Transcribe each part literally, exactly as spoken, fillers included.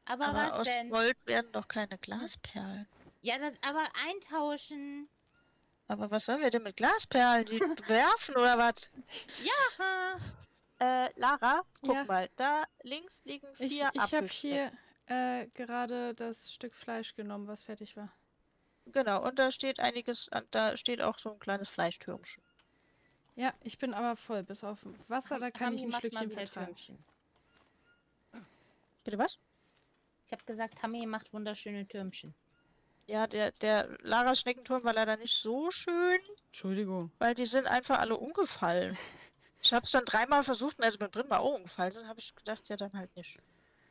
Aber, Aber was aus denn? Gold werden doch keine Glasperlen. Ja, das aber eintauschen. Aber was sollen wir denn mit Glasperlen? Die werfen oder was? Ja. Äh, Lara, guck Ja. mal, da links liegen Ich, vier ich habe Apfelschnecken. hier äh, gerade das Stück Fleisch genommen, was fertig war. Genau, und da steht einiges, da steht auch so ein kleines Fleischtürmchen. Ja, ich bin aber voll. Bis auf Wasser, da kann Hami ich ein macht Schlückchen mal wieder vertragen. Türmchen. Bitte was? Ich habe gesagt, Hami macht wunderschöne Türmchen. Ja, der, der Lara Schneckenturm war leider nicht so schön, Entschuldigung. weil die sind einfach alle umgefallen. Ich habe es dann dreimal versucht und als mit Brin mal auch umgefallen sind, habe ich gedacht, ja dann halt nicht.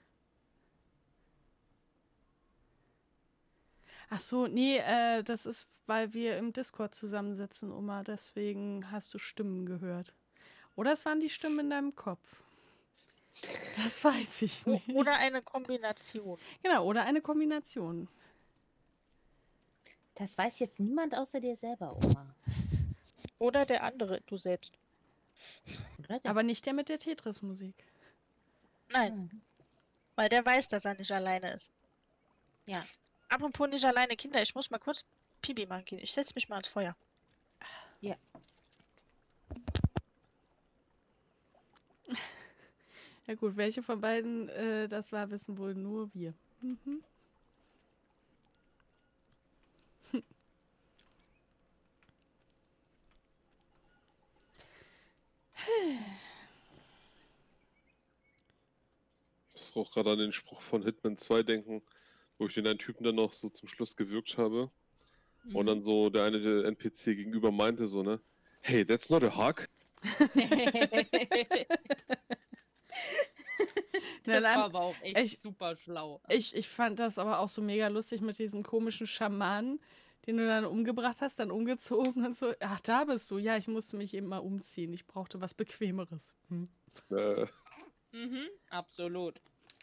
Ach so, nee, äh, das ist, weil wir im Discord zusammensitzen, Oma. Deswegen hast du Stimmen gehört. Oder es waren die Stimmen in deinem Kopf. Das weiß ich O nicht. oder eine Kombination. Genau, oder eine Kombination. Das weiß jetzt niemand außer dir selber, Oma. Oder der andere, du selbst. Oder der? Aber nicht der mit der Tetris-Musik. Nein, Hm. weil der weiß, dass er nicht alleine ist. Ja. Apropos nicht alleine, Kinder, ich muss mal kurz Pipi machen gehen. Ich setze mich mal ans Feuer. Ja. Ja gut, welche von beiden äh, das war, wissen wohl nur wir. Mhm. Ich muss auch gerade an den Spruch von Hitman zwei denken, wo ich den einen Typen dann noch so zum Schluss gewürgt habe. Mhm. Und dann so der eine der N P C gegenüber meinte so, ne? Hey, that's not a hug. Das Nein, war aber auch echt ich- super schlau. Ich, ich fand das aber auch so mega lustig mit diesem komischen Schamanen, den du dann umgebracht hast, dann umgezogen und so. Ach, da bist du. Ja, ich musste mich eben mal umziehen. Ich brauchte was Bequemeres. Hm. Äh, Mhm, absolut.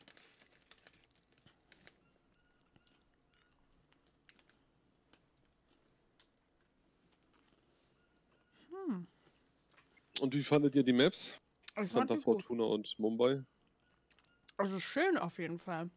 und wie fandet ihr die Maps? Ich fand Santa die gut. Fortuna und Mumbai? Also schön auf jeden Fall.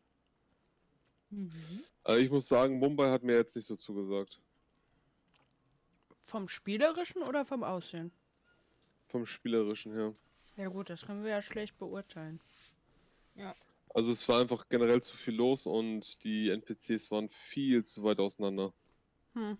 Mhm. Äh, ich muss sagen, Mumbai hat mir jetzt nicht so zugesagt. Vom Spielerischen oder vom Aussehen? Vom Spielerischen her. Ja gut, das können wir ja schlecht beurteilen. Ja. Also es war einfach generell zu viel los und die N P Cs waren viel zu weit auseinander. Hm.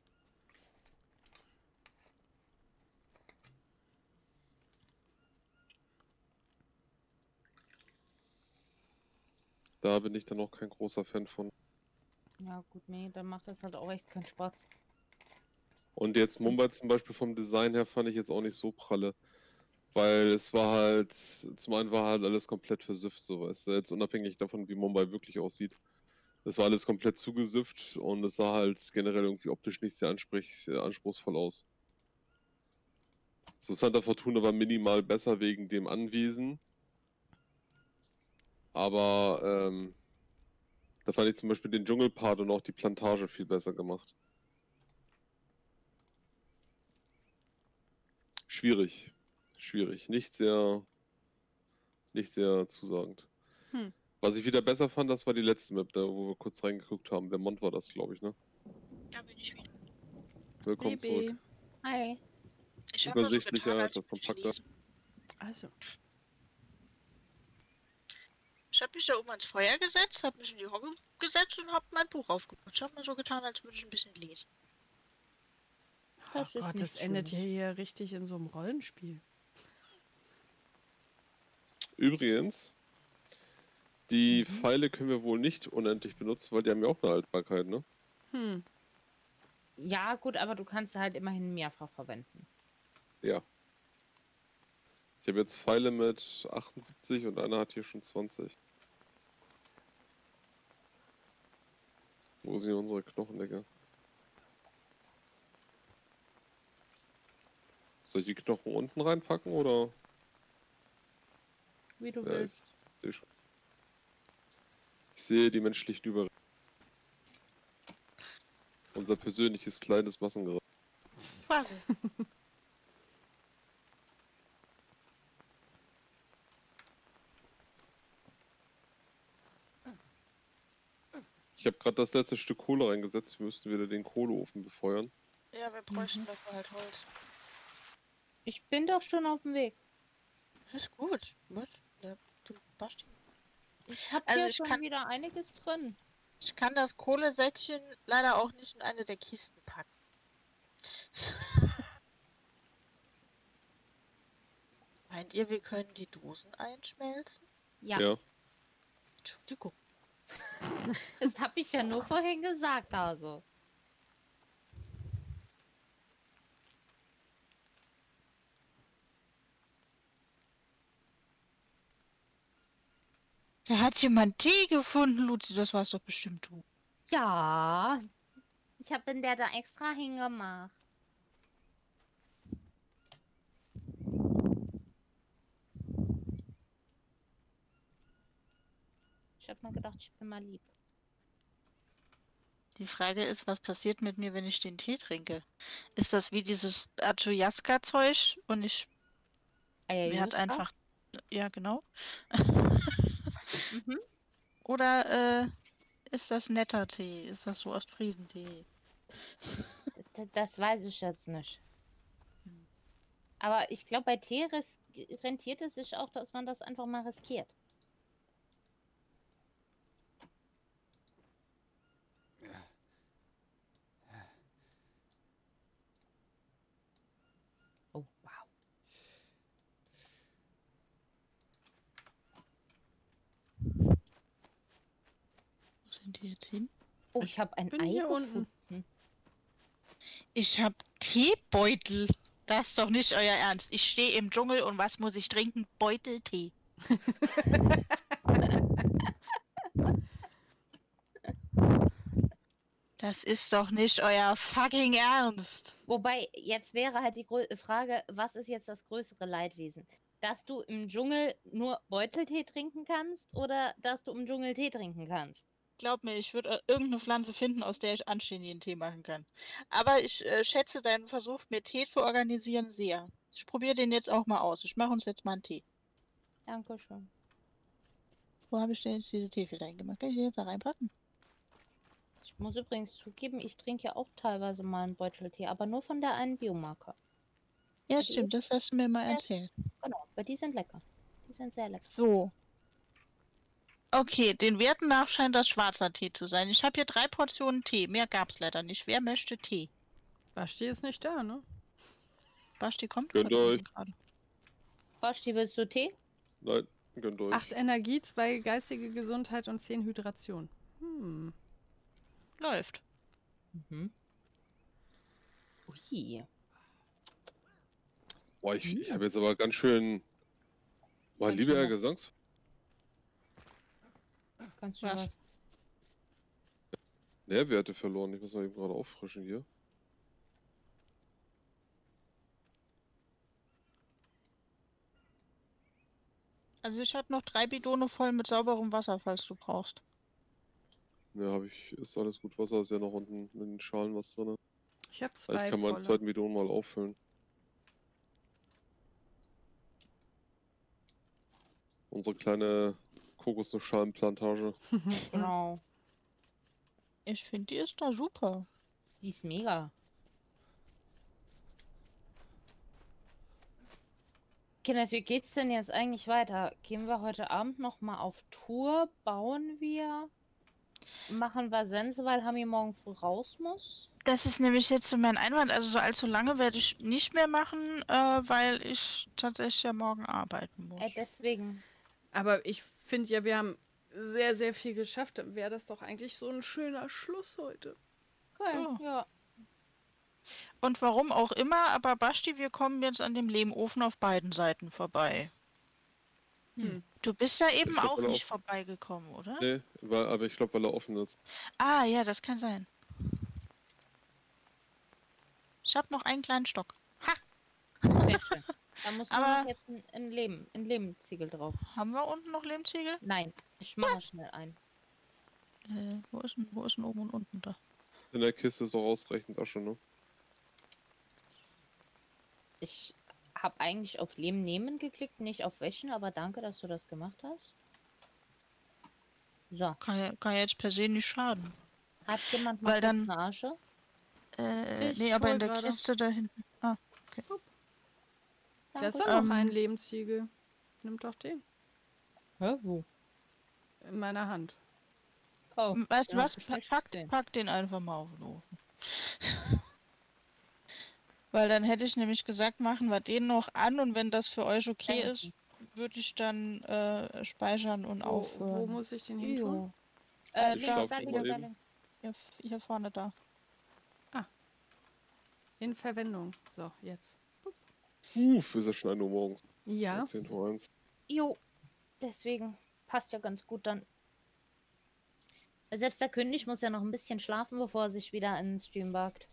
Da bin ich dann auch kein großer Fan von. Ja, gut, nee, dann macht das halt auch echt keinen Spaß. Und jetzt Mumbai zum Beispiel vom Design her fand ich jetzt auch nicht so pralle. Weil es war halt, zum einen war halt alles komplett versifft, so weißt du, jetzt unabhängig davon, wie Mumbai wirklich aussieht. Es war alles komplett zugesifft und es sah halt generell irgendwie optisch nicht sehr ansprech, sehr anspruchsvoll aus. So Santa Fortuna war minimal besser wegen dem Anwesen. Aber ähm, da fand ich zum Beispiel den Dschungelpart und auch die Plantage viel besser gemacht. Schwierig. Schwierig. Nicht sehr, nicht sehr zusagend. Hm. Was ich wieder besser fand, das war die letzte Map, da wo wir kurz reingeguckt haben. Vermont war das, glaube ich, ne? Da bin ich wieder. Willkommen Baby. zurück. Hi. Ich habe mal so Übersichtlicher, getan, als etwas würde ich kompakter. lesen. Also, Ich habe mich da oben ans Feuer gesetzt, habe mich in die Hocke gesetzt und habe mein Buch aufgemacht. Ich habe mal so getan, als würde ich ein bisschen lesen. oh Das ist Gott, das nichts endet ja Schlimmes. hier richtig in so einem Rollenspiel. Übrigens, die Mhm. Pfeile können wir wohl nicht unendlich benutzen, weil die haben ja auch eine Haltbarkeit, ne? Hm. Ja, gut, aber du kannst sie halt immerhin mehrfach verwenden. Ja. Ich habe jetzt Pfeile mit achtundsiebzig und einer hat hier schon zwanzig. Wo sind hier unsere Knochendecke? Soll ich die Knochen unten reinpacken oder? Wie du Ja, willst. ich sehe schon. Ich sehe die menschlichen Überreste. Unser persönliches kleines Massengerät. Fragen. Ich habe gerade das letzte Stück Kohle reingesetzt. Wir müssten wieder den Kohleofen befeuern. Ja, wir bräuchten Mhm. dafür halt Holz. Ich bin doch schon auf dem Weg. Das ist gut. Was? Der, der Basti. Ich habe Also hier ich schon kann- wieder einiges drin. Ich kann das Kohlesäckchen leider auch nicht in eine der Kisten packen. Meint ihr, wir können die Dosen einschmelzen? Ja, Ja. Entschuldigung. das habe ich ja nur vorhin gesagt, also. Da hat jemand Tee gefunden, Luzi. Das war's doch bestimmt du. Ja, ich habe den der da extra hingemacht. Ich habe mir gedacht, ich bin mal lieb. Die Frage ist, was passiert mit mir, wenn ich den Tee trinke? Ist das wie dieses Ayahuasca-Zeug und ich mir hat Ayahuasca? einfach. Ja, genau. Mhm. Oder äh, ist das netter Tee? Ist das so Ostfriesentee? D- Das weiß ich jetzt nicht. Aber ich glaube, bei Tee ris- rentiert es sich auch, dass man das einfach mal riskiert. Oh, wow. Wo sind die jetzt hin? Oh, ich habe ein bin Ei hier unten. gefunden. Ich hab Teebeutel. Das ist doch nicht euer Ernst. Ich stehe im Dschungel und was muss ich trinken? Beuteltee. Das ist doch nicht euer fucking Ernst. Wobei, jetzt wäre halt die Grö- Frage, was ist jetzt das größere Leidwesen? Dass du im Dschungel nur Beuteltee trinken kannst oder dass du im Dschungel Tee trinken kannst? Glaub mir, ich würde irgendeine Pflanze finden, aus der ich anständigen Tee machen kann. Aber ich äh, schätze deinen Versuch, mir Tee zu organisieren, sehr. Ich probiere den jetzt auch mal aus. Ich mache uns jetzt mal einen Tee. Dankeschön. Wo habe ich denn jetzt diese Teefilter reingemacht? Kann ich die jetzt da reinpacken? Ich muss übrigens zugeben, ich trinke ja auch teilweise mal einen Beuteltee, aber nur von der einen Biomarke. Ja, Die- stimmt, das hast du mir mal Ja. erzählt. Genau, weil die sind lecker. Die sind sehr lecker. So. Okay, den Werten nach scheint das schwarzer Tee zu sein. Ich habe hier drei Portionen Tee. Mehr gab's leider nicht. Wer möchte Tee? Basti ist nicht da, ne? Basti kommt Gönnt gerade euch. unten gerade. Basti, willst du Tee? Nein, gönnt euch. Acht Energie, zwei geistige Gesundheit und zehn Hydration. Hm. Läuft. Mhm. Ui. Boah, ich, Hm. ich habe jetzt aber ganz schön. Boah, Ganz lieber schön Herr was. Gesangs. Ganz schön Was? was. Nährwerte verloren. Ich muss mal eben gerade auffrischen hier. Also ich habe noch drei Bidone voll mit sauberem Wasser, falls du brauchst. Ja, habe ich. Ist alles gut. Wasser ist ja noch unten in den Schalen was drin. Ich habe Ich zwei kann meinen volle. zweiten Bidon mal auffüllen. Unsere kleine Kokosnussschalenplantage. Genau. Ich finde, die ist da super. Die ist mega. Kinders, wie geht's denn jetzt eigentlich weiter? Gehen wir heute Abend noch mal auf Tour? Bauen wir? Machen wir Sense, weil Hami morgen früh raus muss? Das ist nämlich jetzt so mein Einwand. Also so allzu lange werde ich nicht mehr machen, äh, weil ich tatsächlich ja morgen arbeiten muss. Äh, deswegen. Aber ich finde ja, wir haben sehr, sehr viel geschafft. Dann wäre das doch eigentlich so ein schöner Schluss heute. Cool, Oh. ja. Und warum auch immer, aber Basti, wir kommen jetzt an dem Lehmofen auf beiden Seiten vorbei. Hm. Du bist ja eben glaub, auch weil er nicht auf- vorbeigekommen, oder? Nee, weil, aber ich glaube, weil er offen ist. Ah, ja, das kann sein. Ich habe noch einen kleinen Stock. Ha! Sehr schön. Da muss nur Aber- noch jetzt ein, ein Leben, ein Lehmziegel drauf. Haben wir unten noch Lehmziegel? Nein, ich mache schnell ein. Äh, wo ist denn, wo ist denn oben und unten da? In der Kiste ist auch ausreichend Asche, ne? Ich habe eigentlich auf Lehm nehmen geklickt, nicht auf Wäschen, aber danke, dass du das gemacht hast. So, Kann ja, kann ja jetzt per se nicht schaden. hat jemand noch Weil dann- Flasche? Äh, Ich nee, aber hol in der gerade. Kiste da hinten. Ah, Da ist doch Dankeschön. noch ein Ähm. Lebensziegel. Nimm doch den. Hä, wo? In meiner Hand. Oh, m- weißt du den hab was? ich Pa- nicht Pack, gesehen. pack den einfach mal auf den Ofen. Weil dann hätte ich nämlich gesagt, machen wir den noch an und wenn das für euch okay Danke. ist, würde ich dann äh, speichern und Wo, wo aufhören. muss ich den hin tun? Jo. Äh, Ich links, glaub, da schon links, mal da eben. links. Hier, hier vorne da. In Verwendung. So, jetzt. Uff, ist ja schon ein Uhr morgens. Ja. zehn vor eins. Jo, deswegen passt ja ganz gut dann. Selbst der König muss ja noch ein bisschen schlafen, bevor er sich wieder in den Stream wagt.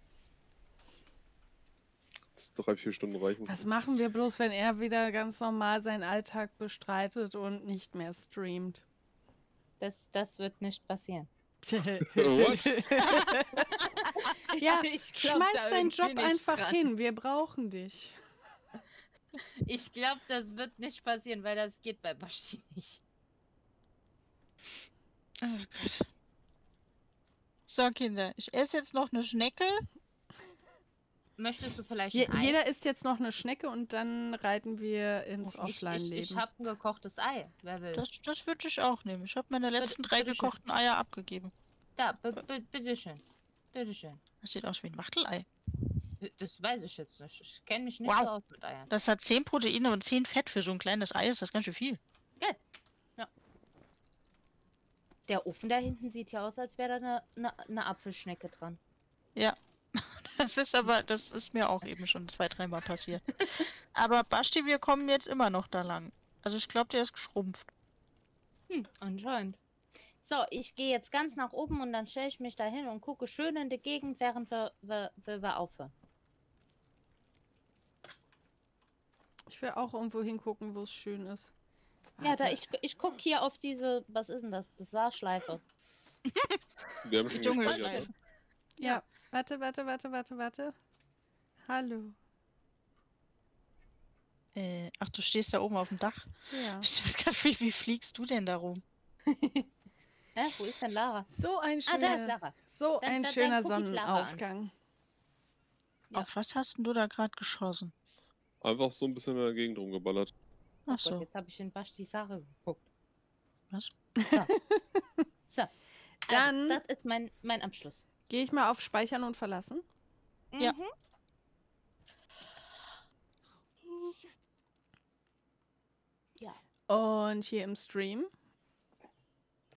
Drei, vier Stunden reichen. Was machen wir bloß, wenn er wieder ganz normal seinen Alltag bestreitet und nicht mehr streamt? Das, das wird nicht passieren. Was? Ja, Ich glaub schmeiß da deinen irgendwie Job nicht einfach dran. hin. Wir brauchen dich. Ich glaube, das wird nicht passieren, weil das geht bei Basti nicht. Oh Gott. So, Kinder, ich esse jetzt noch eine Schnecke. Möchtest du vielleicht Je, ein Ei? jeder isst jetzt noch eine Schnecke und dann reiten wir ins ich ich, Offline-Leben. ich habe ein gekochtes Ei. Wer will? Das, das würde ich auch nehmen. Ich habe meine letzten drei bitteschön. gekochten Eier abgegeben. Da, b- b- bitteschön. Bitteschön. Das sieht aus wie ein Wachtelei. Das weiß ich jetzt nicht. Ich kenne mich nicht Wow. so aus mit Eiern. Das hat zehn Proteine und zehn Fett für so ein kleines Ei. Ist das ganz schön viel. Der Ofen da hinten sieht ja aus, als wäre da eine, eine, eine Apfelschnecke dran. Ja. Das ist aber, das ist mir auch eben schon zwei, dreimal passiert. Aber Basti, wir kommen jetzt immer noch da lang. Also ich glaube, der ist geschrumpft. Hm, anscheinend. So, ich gehe jetzt ganz nach oben und dann stelle ich mich da hin und gucke schön in die Gegend, während wir, wir, wir, wir aufhören. Ich will auch irgendwo hingucken, wo es schön ist. Ja, da Also, ich, ich gucke hier auf diese, was ist denn das? Das Saarschleife. Wir haben schon Dschungelschleife. gespeichert. Ja, warte, warte, warte, warte, warte. Hallo. Äh, ach, du stehst da oben auf dem Dach. Ja. Ich weiß gar nicht, wie, wie fliegst du denn da rum? Hä, wo ist denn Lara? So ein Ah, da ist schöner, Lara. so Dann- ein dann- schöner dann guck ich Lara an. Sonnenaufgang. Ja. Auf was hast denn du da gerade geschossen? Einfach so ein bisschen in der Gegend rumgeballert. Oh Ach Gott, so. jetzt habe ich in Basti Sache geguckt. Was? So. So. Dann- Also, das ist mein, mein Abschluss. Gehe ich mal auf Speichern und Verlassen? Ja. Mhm. Ja. Und hier im Stream